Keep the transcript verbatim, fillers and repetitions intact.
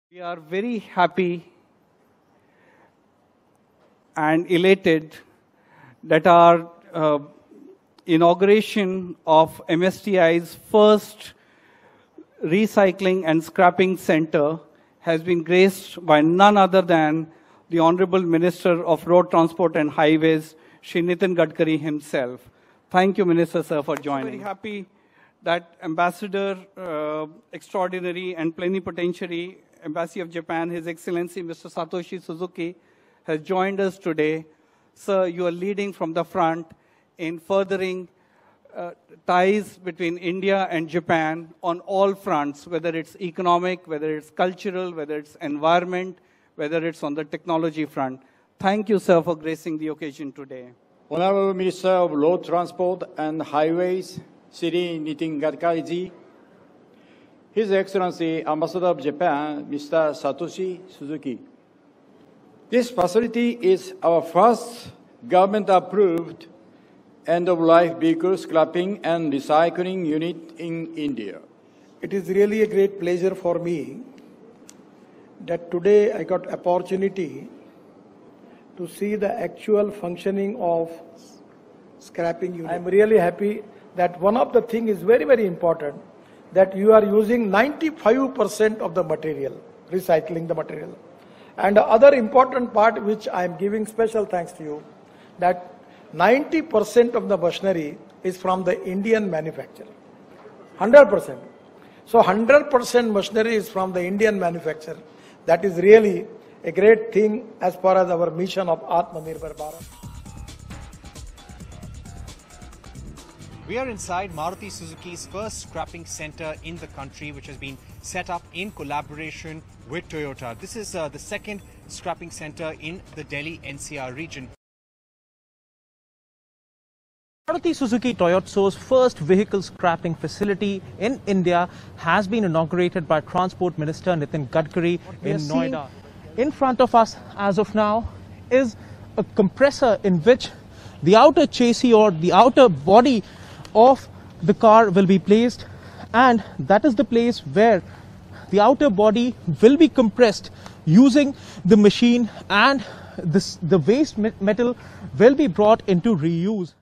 We are very happy and elated that our uh, inauguration of M S T I's first recycling and scrapping center has been graced by none other than the Honorable Minister of Road Transport and Highways, Shri Nitin Gadkari himself. Thank you, Minister, sir, for joining. I'm very happy that Ambassador uh, Extraordinary and Plenipotentiary Embassy of Japan, His Excellency Mister Satoshi Suzuki, has joined us today. Sir, you are leading from the front in furthering uh, ties between India and Japan on all fronts, whether it's economic, whether it's cultural, whether it's environment, whether it's on the technology front. Thank you, sir, for gracing the occasion today. Honorable Minister of Road Transport and Highways, Shri Nitin Gadkari-ji, His Excellency Ambassador of Japan, Mister Satoshi Suzuki. This facility is our first government-approved end-of-life vehicle scrapping and recycling unit in India. It is really a great pleasure for me that today I got opportunity to see the actual functioning of scrapping unit. I am really happy that one of the things is very, very important, that you are using ninety-five percent of the material, recycling the material. And the other important part which I am giving special thanks to you, that ninety percent of the machinery is from the Indian manufacturer. one hundred percent. So one hundred percent machinery is from the Indian manufacturer. That is really a great thing as far as our mission of Atmanirbhar Bharat. We are inside Maruti Suzuki's first scrapping center in the country, which has been set up in collaboration with Toyota. This is uh, the second scrapping center in the Delhi N C R region. Maruti Suzuki Toyotso's first vehicle scrapping facility in India has been inaugurated by Transport Minister Nitin Gadkari in Noida. In front of us as of now is a compressor in which the outer chassis or the outer body of the car will be placed, and that is the place where the outer body will be compressed using the machine, and this, the waste metal will be brought into reuse.